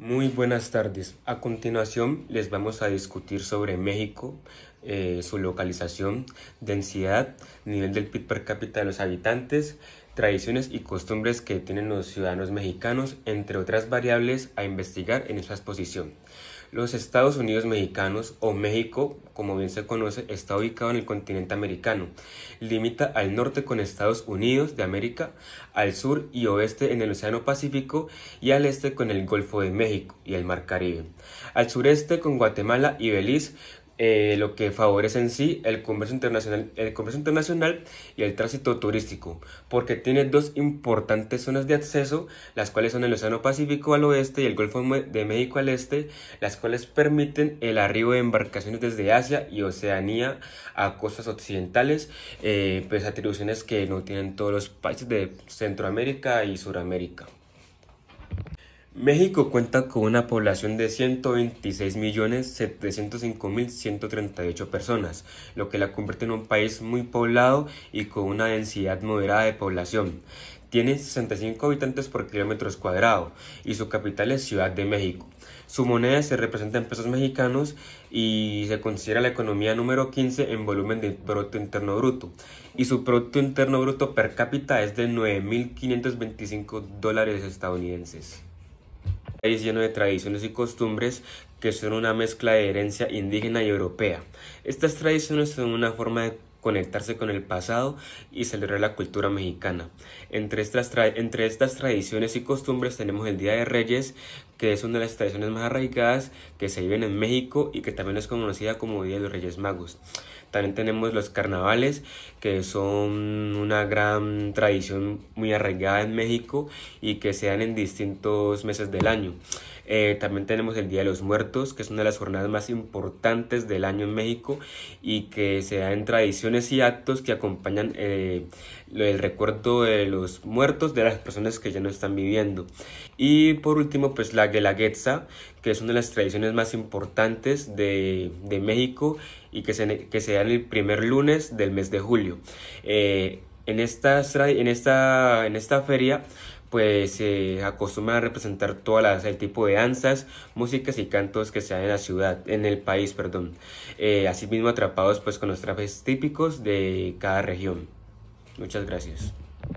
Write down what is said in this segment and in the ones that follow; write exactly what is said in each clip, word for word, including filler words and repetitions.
Muy buenas tardes. A continuación les vamos a discutir sobre México, eh, su localización, densidad, nivel del P I B per cápita de los habitantes, tradiciones y costumbres que tienen los ciudadanos mexicanos, entre otras variables a investigar en esta exposición. Los Estados Unidos mexicanos, o México, como bien se conoce, está ubicado en el continente americano. Limita al norte con Estados Unidos de América, al sur y oeste en el Océano Pacífico y al este con el Golfo de México y el Mar Caribe. Al sureste con Guatemala y Belice, Eh, lo que favorece en sí el comercio internacional, el comercio internacional y el tránsito turístico, porque tiene dos importantes zonas de acceso, las cuales son el Océano Pacífico al oeste y el Golfo de México al este, las cuales permiten el arribo de embarcaciones desde Asia y Oceanía a costas occidentales, eh, pues atribuciones que no tienen todos los países de Centroamérica y Suramérica. México cuenta con una población de ciento veintiséis millones setecientos cinco mil ciento treinta y ocho personas, lo que la convierte en un país muy poblado y con una densidad moderada de población. Tiene sesenta y cinco habitantes por kilómetros cuadrados y su capital es Ciudad de México. Su moneda se representa en pesos mexicanos y se considera la economía número quince en volumen de Producto Interno Bruto. Y su Producto Interno Bruto per cápita es de nueve mil quinientos veinticinco dólares estadounidenses. País lleno de tradiciones y costumbres que son una mezcla de herencia indígena y europea. Estas tradiciones son una forma de conectarse con el pasado y celebrar la cultura mexicana. Entre estas, entre estas tradiciones y costumbres tenemos el Día de Reyes, que es una de las tradiciones más arraigadas que se viven en México y que también es conocida como Día de los Reyes Magos. También tenemos los carnavales, que son una gran tradición muy arraigada en México y que se dan en distintos meses del año. Eh, también tenemos el Día de los Muertos, que es una de las jornadas más importantes del año en México y que se da en tradiciones y actos que acompañan eh, el recuerdo de los muertos, de las personas que ya no están viviendo. Y por último, pues la Guelaguetza, que es una de las tradiciones más importantes de, de México y que se, que se da en el primer lunes del mes de julio. Eh, en, esta, en, esta, en esta feria pues se eh, acostumbran a representar todas las el tipo de danzas, músicas y cantos que se dan en la ciudad, en el país, perdón. Eh, asimismo atrapados pues con los trajes típicos de cada región. Muchas gracias.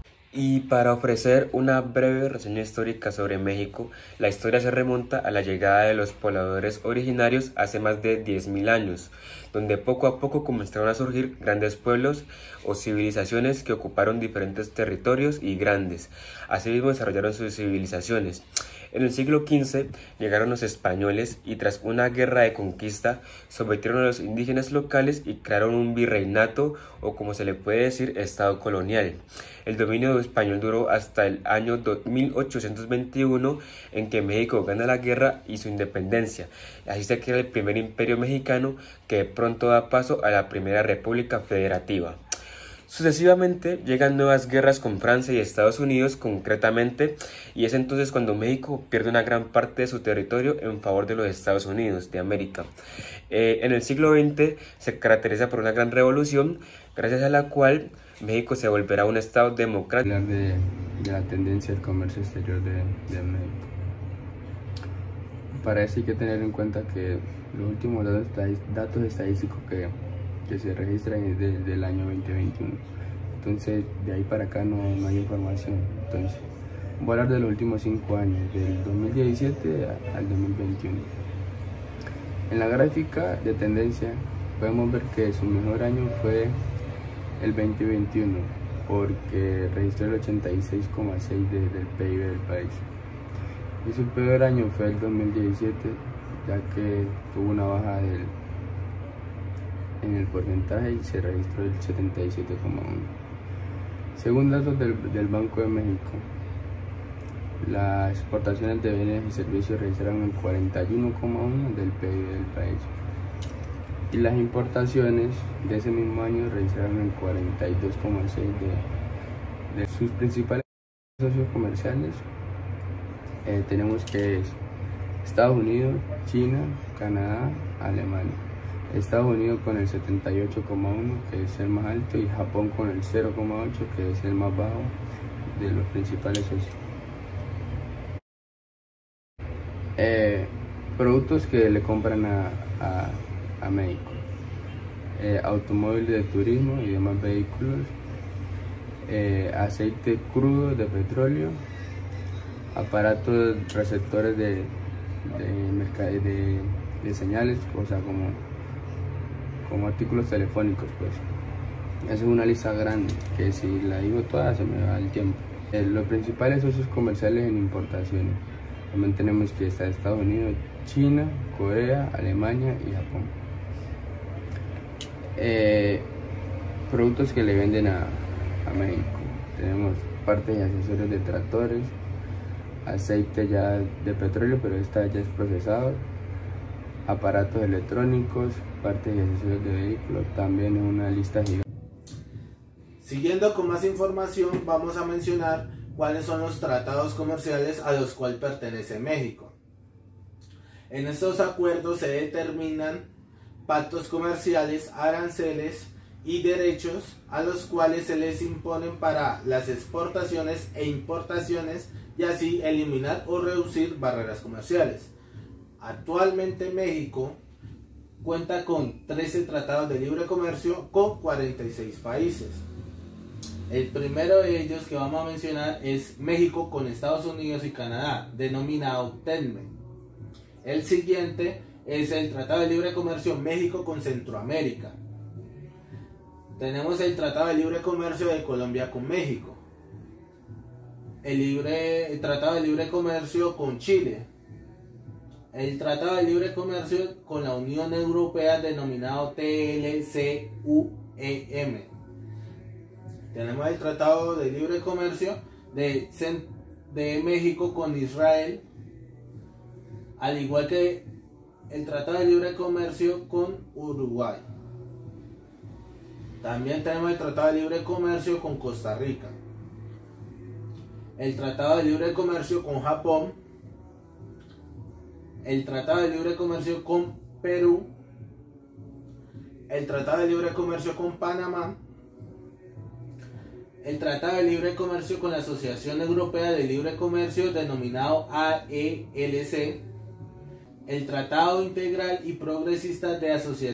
Y para ofrecer una breve reseña histórica sobre México, la historia se remonta a la llegada de los pobladores originarios hace más de diez mil años, donde poco a poco comenzaron a surgir grandes pueblos o civilizaciones que ocuparon diferentes territorios y grandes. Asimismo desarrollaron sus civilizaciones. En el siglo quince llegaron los españoles y tras una guerra de conquista sometieron a los indígenas locales y crearon un virreinato o como se le puede decir estado colonial. El dominio español duró hasta el año mil ochocientos veintiuno en que México gana la guerra y su independencia. Así se crea el primer imperio mexicano que pronto da paso a la primera república federativa. Sucesivamente llegan nuevas guerras con Francia y Estados Unidos concretamente y es entonces cuando México pierde una gran parte de su territorio en favor de los Estados Unidos de América. Eh, en el siglo veinte se caracteriza por una gran revolución gracias a la cual México se volverá un estado democrático. Hablar de, de la tendencia del comercio exterior de, de México. Para eso hay que tener en cuenta que los últimos datos, datos estadísticos que que se registra desde el año veinte veintiuno, entonces de ahí para acá no, no hay información. Entonces voy a hablar de los últimos cinco años, del dos mil diecisiete al dos mil veintiuno. En la gráfica de tendencia podemos ver que su mejor año fue el veinte veintiuno porque registró el ochenta y seis coma seis por ciento de, del P I B del país, y su peor año fue el dos mil diecisiete, ya que tuvo una baja del en el porcentaje y se registró el setenta y siete coma uno. Según datos del, del Banco de México, las exportaciones de bienes y servicios registraron el cuarenta y uno coma uno del P I B del país y las importaciones de ese mismo año registraron el cuarenta y dos coma seis por ciento de, de sus principales socios comerciales. Eh, tenemos que es Estados Unidos, China, Canadá, Alemania. Estados Unidos con el setenta y ocho coma uno, que es el más alto, y Japón con el cero coma ocho, que es el más bajo de los principales socios. Eh, productos que le compran a, a, a México. Eh, automóviles de turismo y demás vehículos. Eh, aceite crudo de petróleo. Aparatos receptores de, de, de, de señales, o sea, como, como artículos telefónicos, pues. Esa es una lista grande, que si la digo toda se me va el tiempo. Eh, los principales socios comerciales en importaciones. También tenemos que está Estados Unidos, China, Corea, Alemania y Japón. Eh, productos que le venden a, a México. Tenemos partes y accesorios de tractores, aceite ya de petróleo, pero esta ya es procesado, aparatos electrónicos, partes y accesorios de vehículos, también es una lista gigante. Siguiendo con más información, vamos a mencionar cuáles son los tratados comerciales a los cuales pertenece México. En estos acuerdos se determinan pactos comerciales, aranceles y derechos a los cuales se les imponen para las exportaciones e importaciones y así eliminar o reducir barreras comerciales. Actualmente México cuenta con trece tratados de libre comercio con cuarenta y seis países. El primero de ellos que vamos a mencionar es México con Estados Unidos y Canadá, denominado TENME. El siguiente es el Tratado de Libre Comercio México con Centroamérica. Tenemos el Tratado de Libre Comercio de Colombia con México. El, libre, el Tratado de Libre Comercio con Chile. El Tratado de Libre Comercio con la Unión Europea denominado T L C U E M. Tenemos el Tratado de Libre Comercio de, de México con Israel, al igual que el Tratado de Libre Comercio con Uruguay. También tenemos el Tratado de Libre Comercio con Costa Rica, el Tratado de Libre Comercio con Japón, el Tratado de Libre Comercio con Perú, el Tratado de Libre Comercio con Panamá, el Tratado de Libre Comercio con la Asociación Europea de Libre Comercio denominado A E L C, el Tratado Integral y Progresista de Asociación.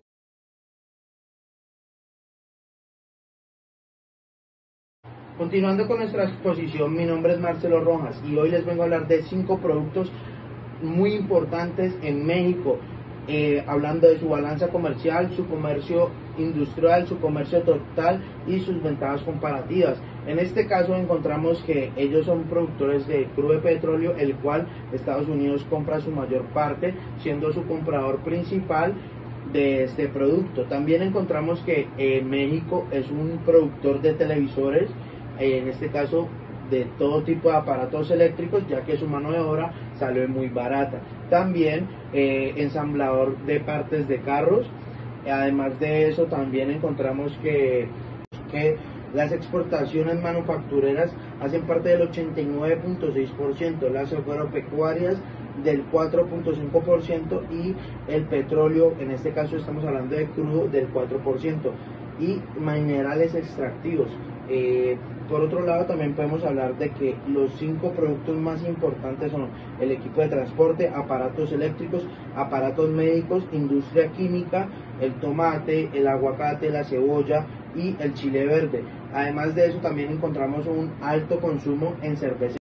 Continuando con nuestra exposición, mi nombre es Marcelo Rojas y hoy les vengo a hablar de cinco productos muy importantes en México, eh, hablando de su balanza comercial, su comercio industrial, su comercio total y sus ventajas comparativas. En este caso encontramos que ellos son productores de crudo de petróleo, el cual Estados Unidos compra su mayor parte, siendo su comprador principal de este producto. También encontramos que eh, México es un productor de televisores, eh, en este caso de todo tipo de aparatos eléctricos, ya que su mano de obra sale muy barata. También eh, ensamblador de partes de carros. Además de eso, también encontramos que, que las exportaciones manufactureras hacen parte del ochenta y nueve punto seis por ciento, las agropecuarias del cuatro punto cinco por ciento y el petróleo, en este caso estamos hablando de crudo, del cuatro por ciento, y minerales extractivos. Eh, por otro lado, también podemos hablar de que los cinco productos más importantes son el equipo de transporte, aparatos eléctricos, aparatos médicos, industria química, el tomate, el aguacate, la cebolla y el chile verde. Además de eso, también encontramos un alto consumo en cerveza.